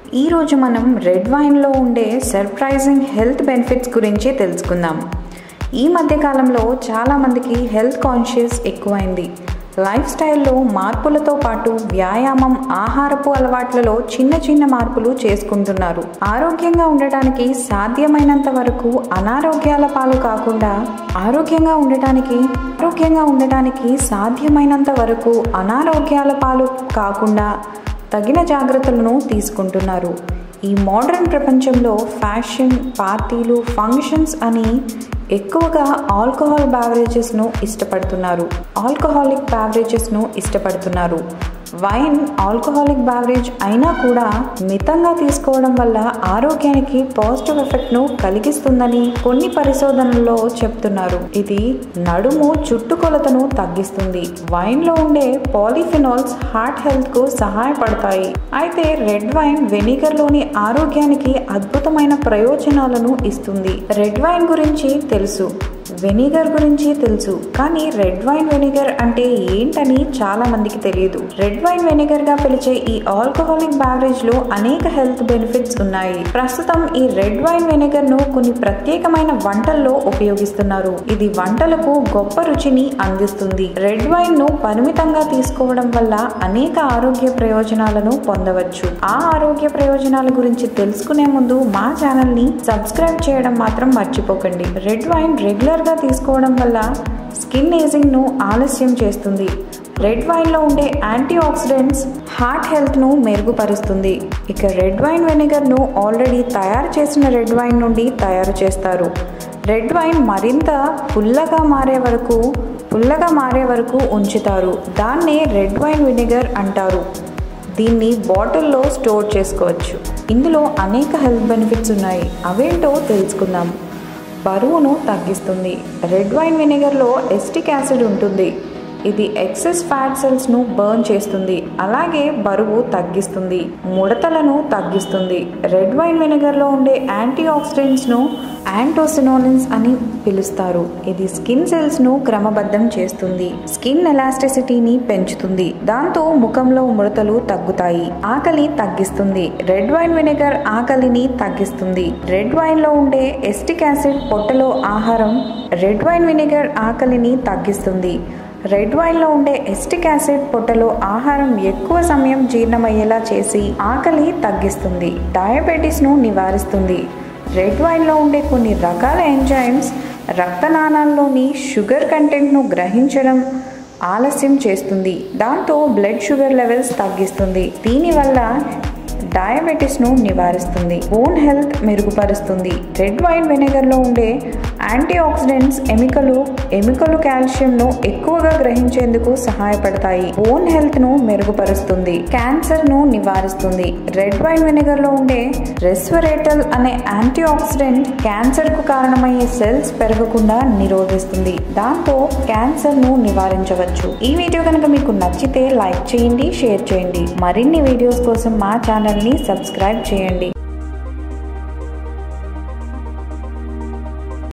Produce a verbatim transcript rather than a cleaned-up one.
ఈ రోజు మనం రెడ్ వైన్ లో ఉండే సర్ప్రైజింగ్ హెల్త్ బెనిఫిట్స్ గురించి తెలుసుకుందాం. ఈ మధ్య కాలంలో చాలా మందికి హెల్త్ కాన్షియస్ ఎక్కువైంది. లైఫ్ స్టైల్లో మార్పులతో పాటు వ్యాయామం, ఆహారపు అలవాట్లలో చిన్న చిన్న మార్పులు చేసుకుంటున్నారు. ఆరోగ్యంగా ఉండటానికి సాధ్యమైనంత వరకు అనారోగ్యాల పాలు కాకుండా ఆరోగ్యంగా ఉండటానికి ఆరోగ్యంగా ఉండటానికి సాధ్యమైనంత వరకు అనారోగ్యాల పాలు కాకుండా తగిన జాగ్రత్తలను తీసుకుంటున్నారు. ఈ మోడర్న్ ప్రపంచంలో ఫ్యాషన్, పార్టీలు, ఫంక్షన్స్ అని ఎక్కువగా ఆల్కహాల్ బ్యావరేజెస్ను ఇష్టపడుతున్నారు ఆల్కహాలిక్ బ్యావరేజెస్ను ఇష్టపడుతున్నారు వైన్ ఆల్కహాలిక్ బ్యావరేజ్ అయినా కూడా మితంగా తీసుకోవడం వల్ల ఆరోగ్యానికి పాజిటివ్ ఎఫెక్ట్ను కలిగిస్తుందని కొన్ని పరిశోధనల్లో చెప్తున్నారు. ఇది నడుము చుట్టుకొలతను తగ్గిస్తుంది. వైన్లో ఉండే పాలిఫినాల్స్ హార్ట్ హెల్త్కు సహాయపడతాయి. అయితే రెడ్ వైన్ వెనిగర్లోని ఆరోగ్యానికి అద్భుతమైన ప్రయోజనాలను ఇస్తుంది. రెడ్ వైన్ గురించి తెలుసు, వెనిగర్ గురించి తెలుసు, కానీ రెడ్ వైన్ వెనిగర్ అంటే ఏంటని చాలా మందికి తెలియదు. రెడ్ వైన్ వెనిగర్ గా పిలిచే ఈ ఆల్కహాలిక్ బ్యావరేజ్ లో అనేక హెల్త్ బెనిఫిట్స్ ఉన్నాయి. ప్రస్తుతం ఈ రెడ్ వైన్ వెనిగర్ ను కొన్ని ప్రత్యేకమైన వంటల్లో ఉపయోగిస్తున్నారు. ఇది వంటలకు గొప్ప రుచిని అందిస్తుంది. రెడ్ వైన్ ను పరిమితంగా తీసుకోవడం వల్ల అనేక ఆరోగ్య ప్రయోజనాలను పొందవచ్చు. ఆ ఆరోగ్య ప్రయోజనాల గురించి తెలుసుకునే ముందు మా ఛానల్ ని సబ్స్క్రైబ్ చేయడం మాత్రం మర్చిపోకండి. రెడ్ వైన్ రెగ్యులర్ గా తీసుకోవడం వల్ల స్కిన్ ఏజింగ్ ను ఆలస్యం చేస్తుంది. రెడ్ వైన్ లో ఉండే యాంటీ ఆక్సిడెంట్స్ హార్ట్ హెల్త్ ను మెరుగుపరుస్తుంది. ఇక రెడ్ వైన్ వెనిగర్ ను ఆల్రెడీ తయారు చేసిన రెడ్ వైన్ నుండి తయారు చేస్తారు. రెడ్ వైన్ మరింత పుల్లగా మారే వరకు పుల్లగా మారే వరకు ఉంచుతారు. దాన్నే రెడ్ వైన్ వెనిగర్ అంటారు. దీన్ని బాటిల్లో స్టోర్ చేసుకోవచ్చు. ఇందులో అనేక హెల్త్ బెనిఫిట్స్ ఉన్నాయి. అవేంటో తెలుసుకుందాం. బరువును తగ్గిస్తుంది. రెడ్ వైన్ వెనిగర్లో ఎస్టిక్ యాసిడ్ ఉంటుంది. ఇది ఎక్సెస్ ఫ్యాట్ సెల్స్ను బర్న్ చేస్తుంది, అలాగే బరువు తగ్గిస్తుంది, ముడతలను తగ్గిస్తుంది. రెడ్ వైన్ వెనిగర్లో ఉండే యాంటీ ఆక్సిడెంట్స్ను యాంటోసినోలిన్స్ అని పిలుస్తారు. ఇది స్కిన్ సెల్స్ను క్రమబద్ధం చేస్తుంది, స్కిన్ ఎలాస్టిసిటీని పెంచుతుంది. దాంతో ముఖంలో ముడతలు తగ్గుతాయి. ఆకలి తగ్గిస్తుంది. రెడ్ వైన్ వెనిగర్ ఆకలిని తగ్గిస్తుంది. రెడ్ వైన్లో ఉండే ఎస్టిక్ యాసిడ్ పొట్టలో ఆహారం రెడ్ వైన్ వెనిగర్ ఆకలిని తగ్గిస్తుంది. రెడ్ వైన్లో ఉండే ఎస్టిక్ యాసిడ్ పొట్టలో ఆహారం ఎక్కువ సమయం జీర్ణమయ్యేలా చేసి ఆకలి తగ్గిస్తుంది. డయాబెటీస్ను నివారిస్తుంది. రెడ్ వైన్లో ఉండే కొన్ని రకాల ఎంజైమ్స్ రక్తనాళాల్లోని షుగర్ కంటెంట్ను గ్రహించడం ఆలస్యం చేస్తుంది. దాంతో బ్లడ్ షుగర్ లెవెల్స్ తగ్గిస్తుంది. దీనివల్ల డయాబెటీస్ను నివారిస్తుంది. బోన్ హెల్త్ మెరుగుపరుస్తుంది. రెడ్ వైన్ వెనిగర్లో ఉండే యాంటీ ఆక్సిడెంట్స్ ఎముకలు ఎముకలు కాల్షియంను ఎక్కువగా గ్రహించేందుకు సహాయపడతాయి. బోన్ హెల్త్ను మెరుగుపరుస్తుంది. క్యాన్సర్ను నివారిస్తుంది. రెడ్ వైన్ వెనిగర్లో ఉండే రెస్వరేటల్ అనే యాంటీ ఆక్సిడెంట్ క్యాన్సర్కు కారణమయ్యే సెల్స్ పెరగకుండా నిరోధిస్తుంది. దాంతో క్యాన్సర్ను నివారించవచ్చు. ఈ వీడియో కనుక మీకు నచ్చితే లైక్ చేయండి, షేర్ చేయండి. మరిన్ని వీడియోస్ కోసం మా ఛానల్ ని సబ్స్క్రైబ్ చేయండి.